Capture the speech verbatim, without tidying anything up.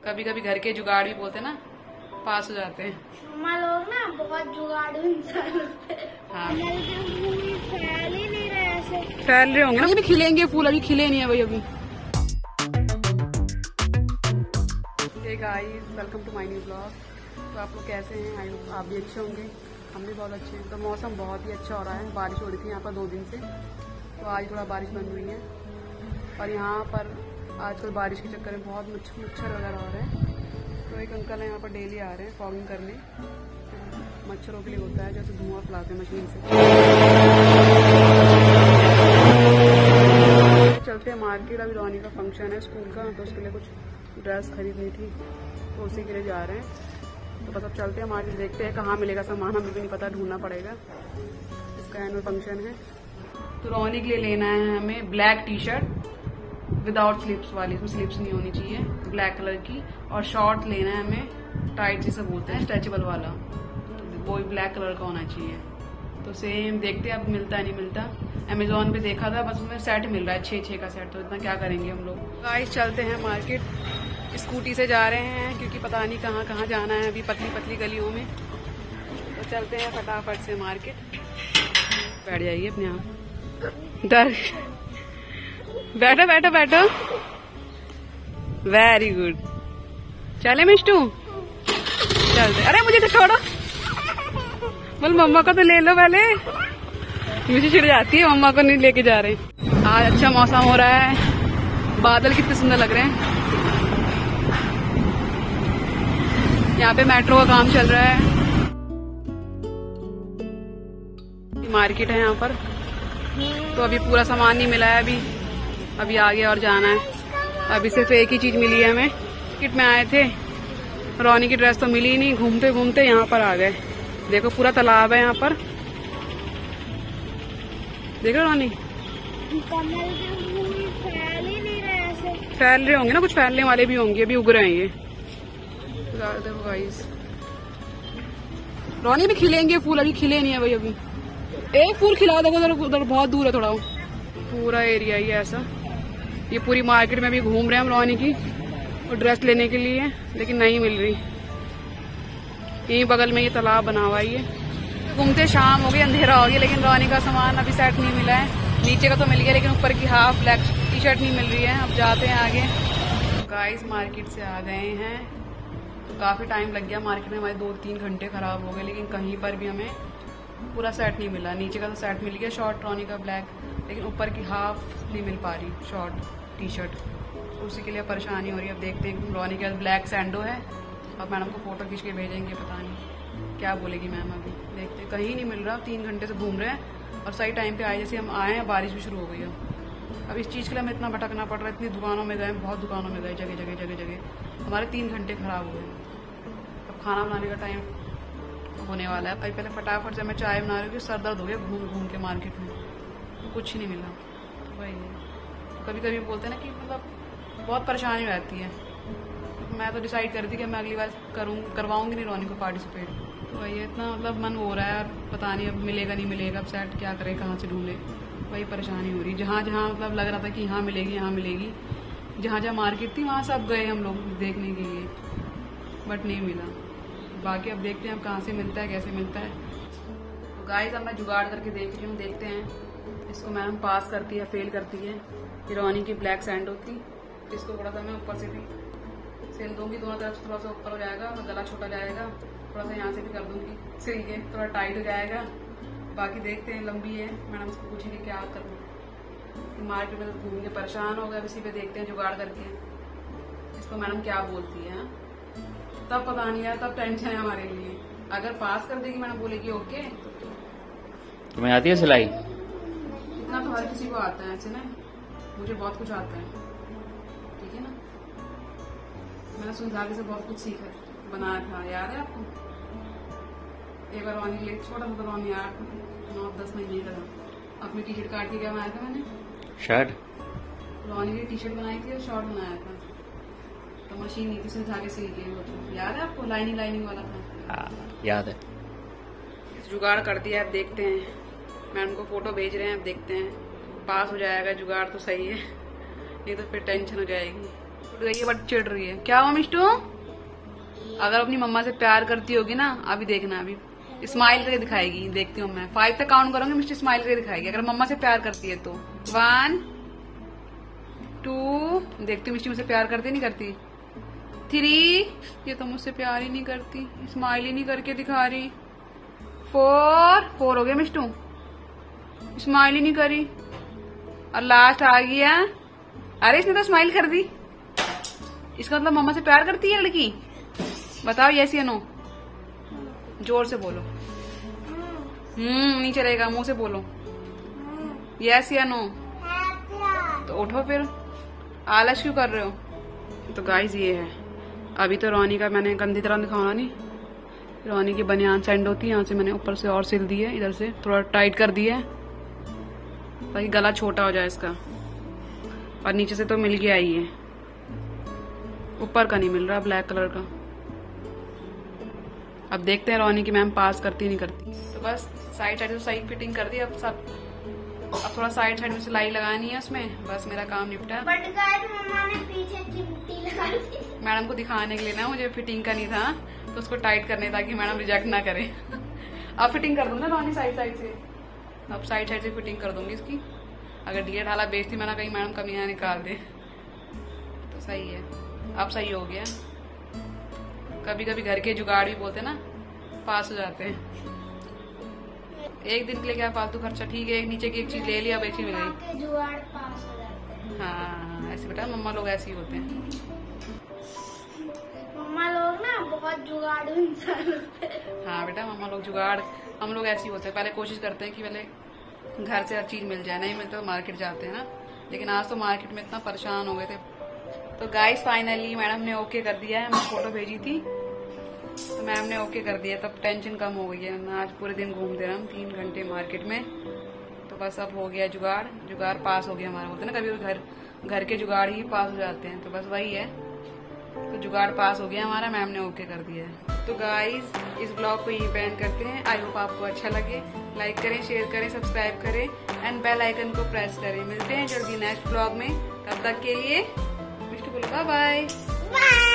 कभी कभी घर के जुगाड़ भी बोलते ना पास हो जाते हैं। हम लोग ना बहुत जुगाड़ू इंसान होते हैं। हाँ फैल ही नहीं रहे ऐसे। फैल रहे होंगे ना, अभी खिलेंगे फूल, अभी खिले नहीं है भाई अभी। Hey guys, welcome to my new blog. तो आप लोग कैसे हैं? आई होप आप भी अच्छे होंगे, हम भी बहुत अच्छे हैं। तो मौसम बहुत ही अच्छा हो रहा है, बारिश हो रही थी यहाँ पर दो दिन से, तो आज थोड़ा बारिश बंद हुई है। और यहाँ पर आजकल बारिश के चक्कर में बहुत मच्छर मच्छर वगैरह हो रहे हैं। तो एक अंकल है यहाँ पर, डेली आ रहे हैं फॉगिंग करने। मच्छरों के लिए होता है, जैसे धुआं फैलाते हैं मशीन से। चलते हैं मार्केट, अभी रोनी का फंक्शन है स्कूल का, तो उसके लिए कुछ ड्रेस खरीदनी थी, तो उसी के लिए जा रहे हैं। तो बस अब चलते हैं मार्केट, देखते हैं कहाँ मिलेगा सामान, हमें भी नहीं पता, ढूंढना पड़ेगा। इसका एनुअल फंक्शन है, तो रोनी के लिए लेना है हमें black T shirt without slips वाली, इसमें स्लिप्स नहीं होनी चाहिए, ब्लैक कलर की। और शॉर्ट लेना है हमें, टाइट जिसे बोलते हैं, स्ट्रेचेबल वाला, तो वो ब्लैक कलर का होना चाहिए। तो सेम देखते हैं अब मिलता है नहीं मिलता। अमेजोन पे देखा था, बस उसमें सेट मिल रहा है, छः छः का सेट, तो इतना क्या करेंगे हम लोग। गाइस चलते हैं मार्केट, स्कूटी से जा रहे हैं क्योंकि पता नहीं कहाँ कहाँ जाना है अभी, पतली पतली गलियों में। तो चलते हैं फटाफट से मार्केट। बैठ जाइए अपने यहाँ, डर बैठो बैठो बैठो, वेरी गुड। चले मिष्टू, चलते। अरे मुझे तो छोड़ो, बोल मम्मा को तो ले लो पहले, मुझे चिढ़ जाती है, मम्मा को नहीं लेके जा रहे। आज अच्छा मौसम हो रहा है, बादल कितने सुंदर लग रहे हैं। यहाँ पे मेट्रो का काम चल रहा है। मार्केट है यहाँ पर, तो अभी पूरा सामान नहीं मिला है, अभी अभी आगे और जाना है। अभी सिर्फ एक ही चीज मिली है हमें। मार्केट में आए थे, रोनी की ड्रेस तो मिली नहीं, घूमते घूमते यहाँ पर आ गए। देखो पूरा तालाब है यहाँ पर, देखो रोनी फैल ही नहीं रहे ऐसे। फैल रहे होंगे ना, कुछ फैलने वाले भी होंगे, अभी उग रहे हैं ये। देखो गाइस, रोनी भी खिलेंगे फूल, अभी खिले नहीं है भाई अभी। एक फूल खिला देखो, उधर उधर बहुत दूर है थोड़ा, पूरा एरिया ही ऐसा। ये पूरी मार्केट में भी घूम रहे हैं हम रोनी की और ड्रेस लेने के लिए, लेकिन नहीं मिल रही। यहीं बगल में ये तालाब बना हुआ है, ये घूमते शाम हो गई, अंधेरा हो गया, लेकिन रोनी का सामान अभी सेट नहीं मिला है। नीचे का तो मिल गया, लेकिन ऊपर की हाफ ब्लैक टी शर्ट नहीं मिल रही है। अब जाते हैं आगे। गाइस मार्केट से आ गए हैं, तो काफी टाइम लग गया मार्केट में, हमारे दो तीन घंटे खराब हो गए, लेकिन कहीं पर भी हमें पूरा सेट नहीं मिला। नीचे का तो सेट मिल गया, शॉर्ट रोनी का ब्लैक, लेकिन ऊपर की हाफ नहीं मिल पा रही शॉर्ट टी शर्ट, उसी के लिए परेशानी हो रही है। अब देखते हैं, रोनी के ब्लैक सैंडो है, अब मैडम को फोटो खींच के भेजेंगे, पता नहीं क्या बोलेगी मैम। अभी देखते हैं, कहीं नहीं मिल रहा, तीन घंटे से घूम रहे हैं और सही टाइम पे आए, जैसे हम आए हैं बारिश भी शुरू हो गई है। अब इस चीज़ के लिए हमें इतना भटकना पड़ रहा है, इतनी दुकानों में गए, बहुत दुकानों में गए, जगह जगह जगह जगह, हमारे तीन घंटे खराब हुए। अब खाना बनाने का टाइम होने वाला है, पहले फटाफट से मैं चाय बना रही हूँ, सर दर्द हो गया घूम घूम के मार्केट में, तो कुछ ही नहीं मिला। वही कभी कभी बोलते हैं ना कि मतलब बहुत परेशानी रहती है। मैं तो डिसाइड कर दी कि मैं अगली बार करूँ करवाऊंगी नहीं रोनी को पार्टिसिपेट। तो वही इतना मतलब मन हो रहा है, पता नहीं अब मिलेगा नहीं मिलेगा, अब सेट क्या करे, कहाँ से ढूंढे, वही परेशानी हो रही। जहाँ जहाँ मतलब लग रहा था कि यहाँ मिलेगी यहाँ मिलेगी, जहाँ जहाँ मार्केट थी वहाँ सब गए हम लोग देखने के लिए, बट नहीं मिला। बाकी अब देखते हैं अब कहाँ से मिलता है, कैसे मिलता है। तो गाइस अब मैं जुगाड़ करके देख रही हूँ, देखते हैं इसको मैडम पास करती है फेल करती है। रोनी की ब्लैक सैंड होती, इसको थोड़ा सा मैं ऊपर से भी सिल दूंगी, दोनों तरफ से थोड़ा सा ऊपर हो जाएगा, गला छोटा जाएगा, थोड़ा सा यहाँ से भी कर दूंगी सिल के, थोड़ा टाइट हो जाएगा। बाकी देखते हैं, लंबी है, मैडम से पूछेंगे क्या करूँ। मार्केट में तो घूम के परेशान हो गया, इसी पे देखते हैं जुगाड़ करके इसको मैडम क्या बोलती है। तब पता नहीं है, तब टेंशन है हमारे लिए। अगर पास कर देगी मैडम बोलेगी ओके। तुम्हें आती है सिलाई? इतना तो हर किसी को आता है, ऐसे ना मुझे बहुत कुछ आता है, ठीक है ना। मैंने सुई धागे से बहुत कुछ सीखा, बनाया था, याद है आपको? एक बार रोनी ले छोटा सा रोनी आठ नौ दस महीने का था, अपनी टी शर्ट काट के क्या बनाया था मैंने, शर्ट। रोनी की टी शर्ट बनाई थी और शॉर्ट बनाया था, तो मशीन नहीं थी, सुई धागे सिल के, वो याद है आपको, लाइनिंग लाइनिंग वाला था। हाँ याद है। जुगाड़ कर दिया, अब देखते हैं, मैडम को फोटो भेज रहे हैं, अब देखते हैं पास हो जाएगा जुगाड़ तो सही है, नहीं तो फिर टेंशन हो जाएगी। उठ गई है बट चिढ़ रही है। क्या हुआ मिष्टू? अगर अपनी मम्मा से प्यार करती होगी ना, अभी देखना, अभी स्माइल करके दिखाएगी। देखती हूँ मैं, फाइव तक काउंट करूंगी, मिष्टी स्माइल करके दिखाएगी अगर मम्मा से प्यार करती है तो। वन टू, देखती हूँ मिष्टी मुझसे प्यार करती नहीं करती। थ्री, ये तो मुझसे प्यार ही नहीं करती, स्माइल ही नहीं करके दिखा रही। फोर, फोर हो गया मिष्टू, स्माइल ही नहीं करी। और लास्ट आ गया, अरे इसने तो स्माइल कर दी। इसका मतलब मम्मा से प्यार करती है लड़की। बताओ यस या नो, जोर से बोलो। हम्म नहीं चलेगा, मुंह से बोलो यस या नो। तो उठो फिर, आलस क्यों कर रहे हो? तो गाइस ये है, अभी तो रोनी का मैंने गंदी तरह दिखाना नहीं। रोनी की बनियान सेंड होती है, यहाँ से मैंने ऊपर से और सिल दी है, इधर से थोड़ा टाइट कर दिया है ताकि गला छोटा हो जाए इसका। और नीचे से तो मिल गया ही है, ऊपर का नहीं मिल रहा, ब्लैक कलर का। अब देखते हैं रोनी की मैम पास करती नहीं करती। तो बस साइड साइड से सही फिटिंग कर दी। अब सब अब थोड़ा साइड साइड में सिलाई लगानी है उसमें, बस मेरा काम निपटा। बट गाइस मम्मा ने पीछे चिमटी लगा दी। मैडम को दिखाने के लिए ना, मुझे फिटिंग का नहीं था तो उसको टाइट करने ताकि मैडम रिजेक्ट ना करे। अब फिटिंग कर दूंगा रोनी साइड साइड से, अब साइड साइड से फिटिंग कर दूंगी इसकी। अगर ढीला ढाला बेचती मैं ना, कहीं मैडम कमियां निकाल दे। तो सही है, अब सही हो गया। कभी कभी घर के जुगाड़ भी बोलते ना, पास हो जाते हैं। एक दिन के लिए क्या फालतू खर्चा, ठीक है एक नीचे की एक चीज ले लिया, अब एक चीज मिल गई। जुगाड़ पास हो जाते हैं। हाँ ऐसे बेटा, मम्मा लोग ऐसे ही होते हैं। मम्मा लोग ना बहुत जुगाड़ू इंसान होते हैं। हाँ बेटा, मम्मा लोग जुगाड़, हम लोग ऐसे ही होते हैं। पहले कोशिश करते हैं कि पहले घर से हर चीज मिल जाए, नहीं मिलता तो मार्केट जाते हैं ना। लेकिन आज तो मार्केट में इतना परेशान हो गए थे। तो गाइस फाइनली मैडम ने ओके कर दिया है। मैं फोटो भेजी थी तो मैम ने ओके कर दिया, तब टेंशन कम हो गई है। आज पूरे दिन घूमते रहे हम, तीन घंटे मार्केट में। तो बस अब हो गया जुगाड़, जुगाड़ पास हो गया हमारा। बोलते ना कभी घर घर के जुगाड़ ही पास हो जाते हैं, तो बस वही है। तो जुगाड़ पास हो गया हमारा, मैम ने ओके कर दिया है। तो गाइस इस ब्लॉग को यहीं पेंड करते हैं। आई होप आपको अच्छा लगे। लाइक करें, शेयर करें, सब्सक्राइब करें एंड बेल आइकन को प्रेस करें। मिलते हैं जल्दी नेक्स्ट ब्लॉग में, तब तक के लिए मिष्टू बोलो बाय बाय।